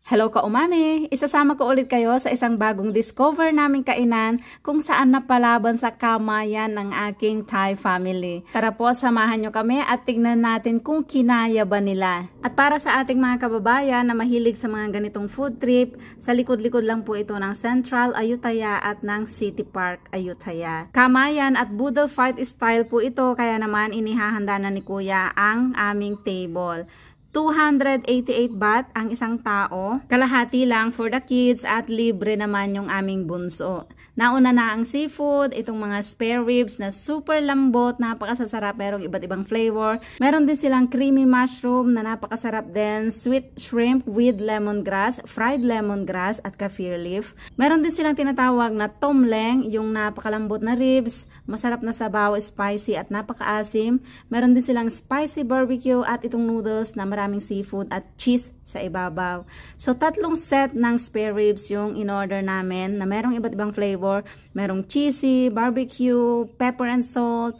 Hello ka-umami! Isasama ko ulit kayo sa isang bagong discover naming kainan kung saan napalaban sa kamayan ng aking Thai family. Tara po, samahan nyo kami at tignan natin kung kinaya ba nila. At para sa ating mga kababayan na mahilig sa mga ganitong food trip, sa likod-likod lang po ito ng Central Ayutthaya at ng City Park Ayutthaya. Kamayan at Boodle fight style po ito, kaya naman inihahanda na ni Kuya ang aming table. 288 baht ang isang tao, kalahati lang for the kids at libre naman yung aming bunso. Nauna na ang seafood, itong mga spare ribs na super lambot, napakasasarap, merong iba't ibang flavor. Meron din silang creamy mushroom na napakasarap din, sweet shrimp with lemongrass, fried lemongrass at kaffir leaf. Meron din silang tinatawag na tom leng, yung napakalambot na ribs, masarap na sabaw, spicy at napakaasim. Meron din silang spicy barbecue at itong noodles na maraming seafood at cheese sa ibabaw. So, 3 set ng spare ribs yung in-order namin na merong iba't ibang flavor. Merong cheesy, barbecue, pepper and salt,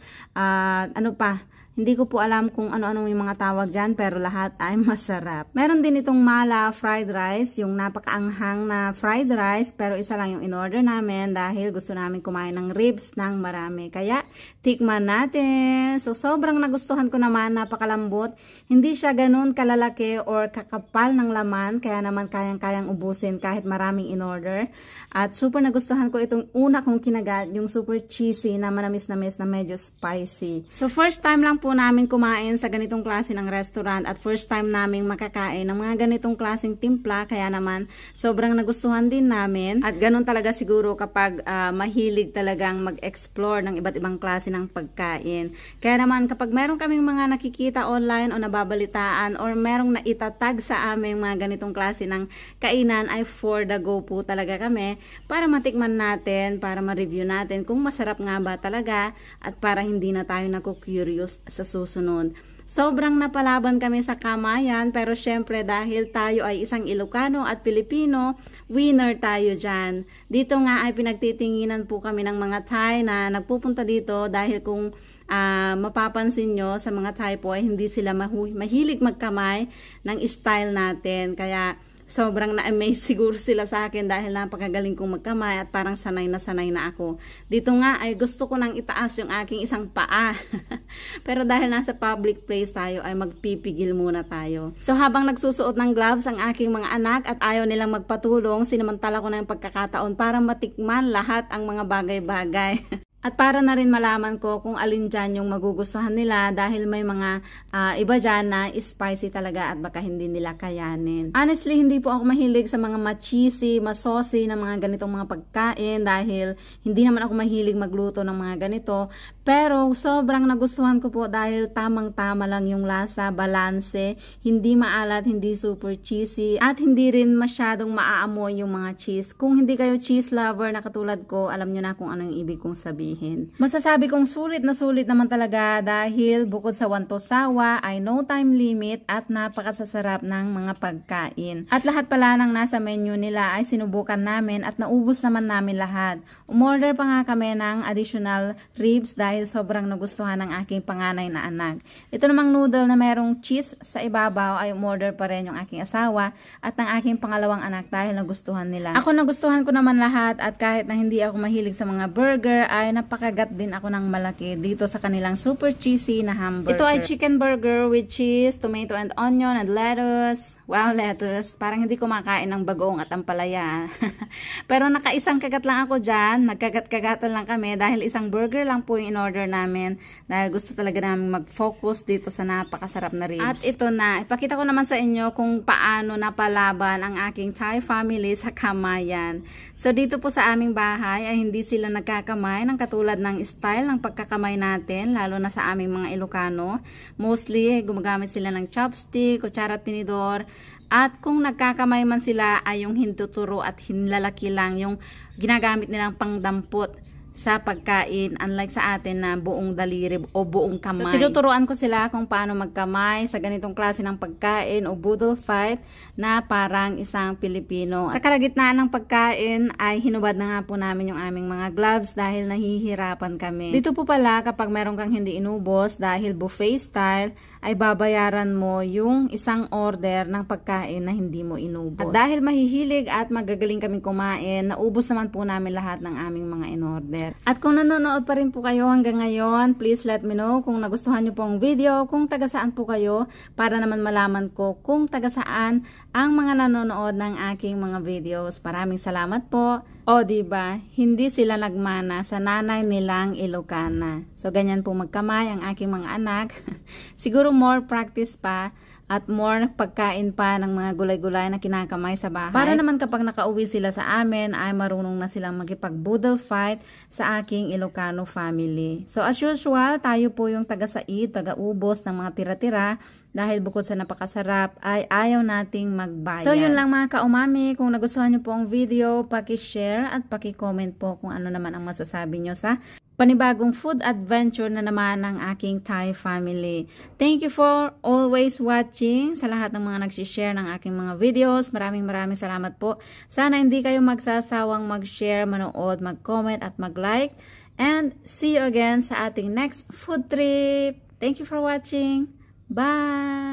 ano pa. Hindi ko po alam kung ano-ano yung mga tawag dyan, pero lahat ay masarap. Meron din itong mala fried rice, yung napakaanghang na fried rice, pero isa lang yung in-order namin dahil gusto namin kumain ng ribs ng marami. Kaya, tikman natin. So, sobrang nagustuhan ko naman, napakalambot. Hindi siya ganun kalalaki or kakapal ng laman, kaya naman kayang-kayang ubusin kahit maraming in-order. At super nagustuhan ko itong una kong kinagat, yung super cheesy na manamis-namis na medyo spicy. So, first time lang po namin kumain sa ganitong klase ng restaurant at first time namin makakain ng mga ganitong klaseng timpla, kaya naman sobrang nagustuhan din namin. At ganun talaga siguro kapag mahilig talagang mag-explore ng iba't ibang klase ng pagkain. Kaya naman kapag meron kaming mga nakikita online o nababalitaan or merong naitatag sa aming mga ganitong klase ng kainan, ay for the go po talaga kami para matikman natin, para ma-review natin kung masarap nga ba talaga at para hindi na tayo naku-curious sa susunod. Sobrang napalaban kami sa kamayan, pero syempre dahil tayo ay isang Ilocano at Pilipino, winner tayo dyan. Dito nga ay pinagtitinginan po kami ng mga Thai na nagpupunta dito dahil kung mapapansin nyo sa mga Thai po ay hindi sila mahilig magkamay ng style natin. Kaya sobrang na-amaze siguro sila sa akin dahil napakagaling kong magkamay at parang sanay na ako. Dito nga ay gusto ko nang itaas yung aking isang paa. Pero dahil nasa public place tayo ay magpipigil muna tayo. So habang nagsusuot ng gloves ang aking mga anak at ayaw nilang magpatulong, sinamantala ko na yung pagkakataon para matikman lahat ang mga bagay-bagay. At para na rin malaman ko kung alin dyan yung magugustuhan nila dahil may mga iba dyan na spicy talaga at baka hindi nila kayanin. Honestly, hindi po ako mahilig sa mga ma-cheesy, ma-saucy na mga ganitong mga pagkain dahil hindi naman ako mahilig magluto ng mga ganito. Pero sobrang nagustuhan ko po dahil tamang-tama lang yung lasa, balanse, hindi maalat, hindi super cheesy at hindi rin masyadong maaamoy yung mga cheese. Kung hindi kayo cheese lover na katulad ko, alam nyo na kung ano yung ibig kong sabihin. Masasabi kong sulit na sulit naman talaga dahil bukod sa wanto sawa ay no time limit at napakasasarap ng mga pagkain. At lahat pala ng nasa menu nila ay sinubukan namin at naubos naman namin lahat. Umorder pa nga kami ng additional ribs dahil sobrang nagustuhan ng aking panganay na anak. Ito namang noodle na merong cheese sa ibabaw ay umorder pa rin yung aking asawa at ng aking pangalawang anak dahil nagustuhan nila. Ako nagustuhan ko naman lahat at kahit na hindi ako mahilig sa mga burger ay napakagat din ako ng malaki dito sa kanilang super cheesy na hamburger. Ito ay chicken burger with cheese, tomato and onion and lettuce. Wow, lettuce. Parang hindi kumakain ng bagoong at ampalaya. Pero nakaisang kagat lang ako dyan. Nagkagat-kagatan lang kami dahil isang burger lang po yung in-order namin. Dahil gusto talaga namin mag-focus dito sa napakasarap na ribs. At ito na. Ipakita ko naman sa inyo kung paano napalaban ang aking Thai family sa kamayan. So dito po sa aming bahay ay hindi sila nagkakamay ng katulad ng style ng pagkakamay natin. Lalo na sa aming mga Ilocano. Mostly gumagamit sila ng chopstick, kutsara at tinidor. At kung nagkakamay man sila ay yung hintuturo at hinlalaki lang yung ginagamit nilang pangdampot sa pagkain, unlike sa atin na buong daliri o buong kamay. So, tinuturuan ko sila kung paano magkamay sa ganitong klase ng pagkain o boodle fight na parang isang Pilipino. Sa kalagitnaan ng pagkain ay hinubad na nga po namin yung aming mga gloves dahil nahihirapan kami. Dito po pala kapag meron kang hindi inubos dahil buffet style, ay babayaran mo yung isang order ng pagkain na hindi mo inubos. At dahil mahihilig at magagaling kaming kumain, naubos naman po namin lahat ng aming mga in-order. At kung nanonood pa rin po kayo hanggang ngayon, please let me know kung nagustuhan nyo po ang video, kung taga saan po kayo, para naman malaman ko kung taga saan ang mga nanonood ng aking mga videos. Maraming salamat po. O diba, hindi sila nagmana sa nanay nilang Ilocana. So ganyan po magkamay ang aking mga anak. Siguro more practice pa at more pagkain pa ng mga gulay-gulay na kinakamay sa bahay. Para naman kapag nakauwi sila sa amin, ay marunong na silang magipag-boodle fight sa aking Ilocano family. So as usual, tayo po yung taga-said, taga-ubos ng mga tira-tira. Dahil bukod sa napakasarap, ay ayaw nating magbayad. So yun lang mga kaumami, kung nagustuhan nyo po ang video, paki-share at paki-comment po kung ano naman ang masasabi nyo sa panibagong food adventure na naman ng aking Thai family. Thank you for always watching. Sa lahat ng mga nagsishare ng aking mga videos, maraming salamat po. Sana hindi kayo magsasawang mag-share, manood, mag-comment at mag-like. And see you again sa ating next food trip. Thank you for watching. Bye!